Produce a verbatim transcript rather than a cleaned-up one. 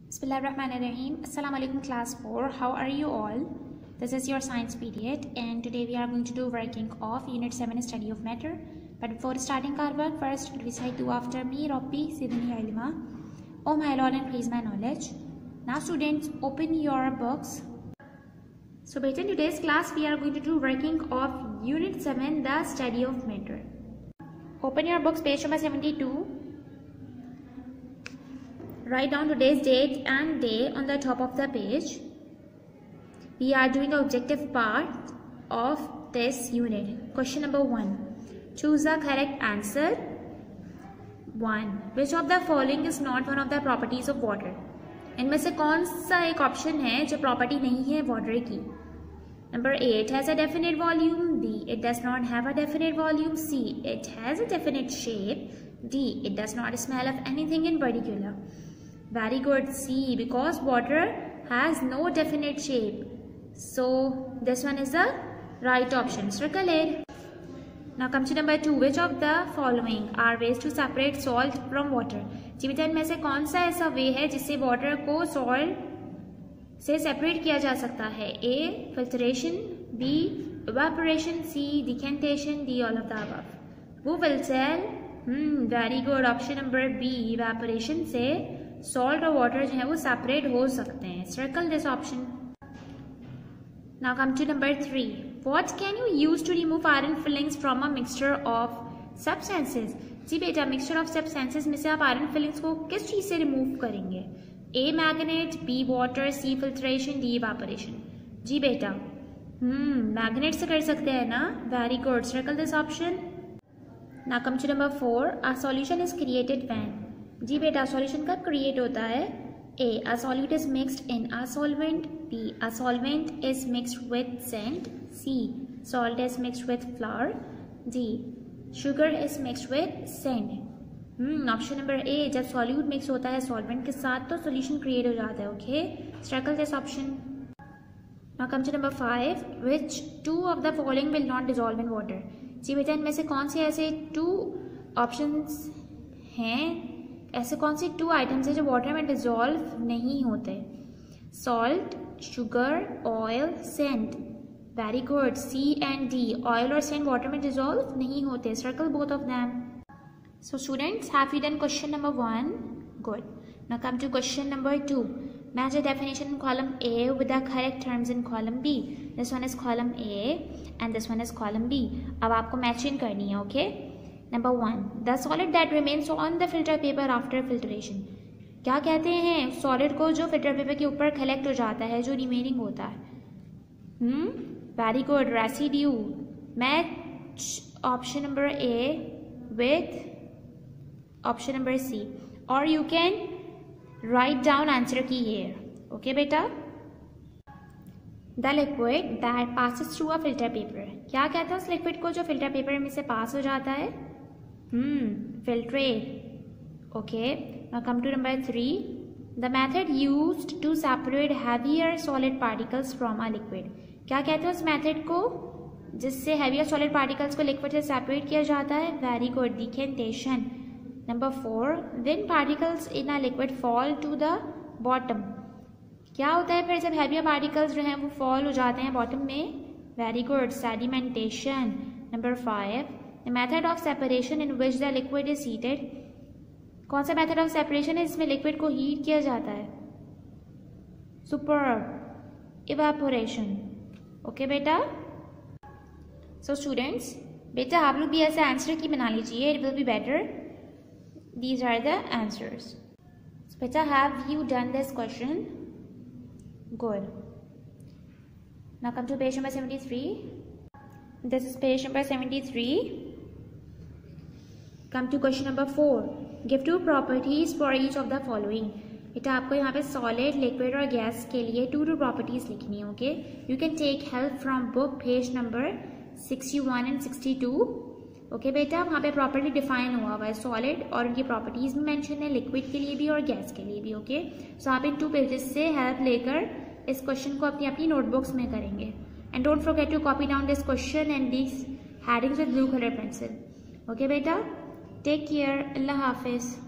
Bismillahirrahmanirrahim. Assalamu alaikum class four. How are you all? This is your science period and today we are going to do working of unit seven study of matter. But before starting our work, first recite dua after me. Rabbi zidni ilma. Oh my Lord, increase my knowledge. Now students, open your books. So beta, in today's class we are going to do working of unit seven, the study of matter. Open your books, page number seventy-two. Write down today's date and day on the top of the page. We are doing the objective part of this unit. Question number one. Choose the correct answer. One. Which of the following is not one of the properties of water? इनमें से कौन सा एक option है जो property नहीं है water की? Number A. It has a definite volume. B. It does not have a definite volume. C. It has a definite shape. D. It does not smell of anything in particular. Very good. C. Because water has no definite shape. So this one is the right option. Circle it. Now come to number two. Which of the following are ways to separate salt from water? जी बेटा, इनमें से कौन सा ऐसा वे है जिससे water को salt से सेपरेट किया जा सकता है? A. Filtration. B. Evaporation. C. Decantation. D. All of the above. Who will tell? Hmm. Very good. Option number B. Evaporation से सॉल्ट और वाटर जो है वो सेपरेट हो सकते हैं. Circle this option. Now come to number three. What can you use to remove iron filings from a mixture of substances? जी बेटा, मिक्सचर ऑफ सब्सटेंसेस में से आप आयरन फिलिंग्स को किस चीज से रिमूव करेंगे? A. Magnet. B. Water. C. Filtration. D. Evaporation. जी बेटा, हम्म मैग्नेट से कर सकते हैं ना. Very good. Circle this option. Now come to number four. A solution is created when? जी बेटा, सॉल्यूशन कब क्रिएट होता है? A. A solute is mixed in a solvent. B. A solvent is mixed with sand. C. Salt is mixed with flour. D. Sugar is mixed with sand. Hmm option number A. जब solute mix होता है solvent के साथ तो solution create हो जाता है. Okay, circle this option. Now come to number five. Which two of the following will not dissolve in water? जी बेटा, इनमें से कौन से ऐसे टू ऑप्शंस हैं, ऐसे कौन से टू आइटम्स हैं जो वाटर में डिसॉल्व नहीं होते? Salt, sugar, oil, sand. Very good. C and D. Oil और सेंट वाटर में डिसॉल्व नहीं होते. Circle both of them. So students, have you done question number one? Good. Now come to question number two. Match the definition in column A with the correct terms in column B. This one is column A and this one is column B. अब आपको matching करनी है. Okay. Number one. The solid that remains on the filter paper after filtration. क्या कहते हैं solid को जो filter paper के ऊपर कलेक्ट हो जाता है, जो रिमेनिंग होता है? Hmm very good. Residue. Match option number A with option number C और you can write down answer key here. Okay बेटा. The liquid that passes through a filter paper. क्या कहता है उस लिक्विड को जो फिल्टर पेपर में से पास हो जाता है? Hmm filtrate. Okay. Now come to number three. The method used to separate heavier solid particles from a liquid. क्या कहते हैं उस मेथड को जिससे हैवियर सॉलिड पार्टिकल्स को लिक्विड से सेपरेट किया जाता है? Very good. Decantation. Number four. When particles in a liquid fall to the bottom. क्या होता है फिर जब हैवियर पार्टिकल्स जो हैं वो फॉल हो जाते हैं बॉटम में? Very good. Sedimentation. Number five. The method of separation in which the liquid is heated. कौन सा मेथड ऑफ सेपरेशन है जिसमें लिक्विड को हीट किया जाता है? सुपर्ब. इवेपोरेशन. ओके बेटा. सो स्टूडेंट्स, बेटा आप लोग भी ऐसे आंसर की बना लीजिए. It will be better. These are the answers. So beta, have you done this question? Good. Now come to page number seventy-three. This is page number seventy-three. Come to question number four. Give two properties for each of the following. बेटा आपको यहाँ पे solid, liquid और gas के लिए two two properties लिखनी है. Okay? You can take help from book page number sixty-one and sixty-two. Okay okay बेटा, वहाँ पे प्रॉपर्टी डिफाइन हुआ हुआ है सॉलिड और उनकी प्रॉपर्टीज भी मेंशन है, लिक्विड के लिए भी और गैस के लिए भी. ओके, सो आप इन टू पेजेस से हेल्प लेकर इस क्वेश्चन को अपनी अपनी नोटबुक्स में करेंगे. And don't forget to copy down this question and this headings with blue colour pencil. Okay बेटा, टेक केयर. अल्लाह हाफिज.